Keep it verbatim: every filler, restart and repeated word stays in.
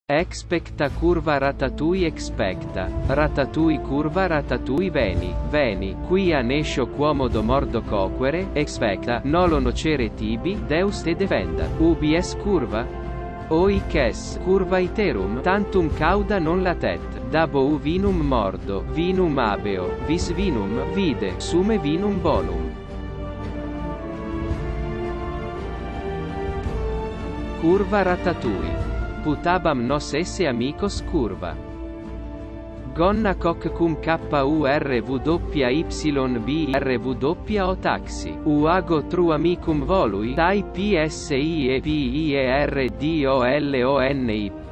Expecta curva ratatouille expecta, ratatouille curva ratatouille veni, veni, quia nescio quomodo mordo coquere, expecta, nolo nocere tibi, deus te defenda, ubi es curva? Oic es, curva iterum, tantum cauda non latet, dabo u vinum mordo, vinum abeo, vis vinum, vide, sume vinum bonum. Curva ratatouille. Putabam nos esse amicos curva. Gonna coc cum kurvyb o taxi. Uago tru amicum volui, tai psi e p i e r d o l o n i.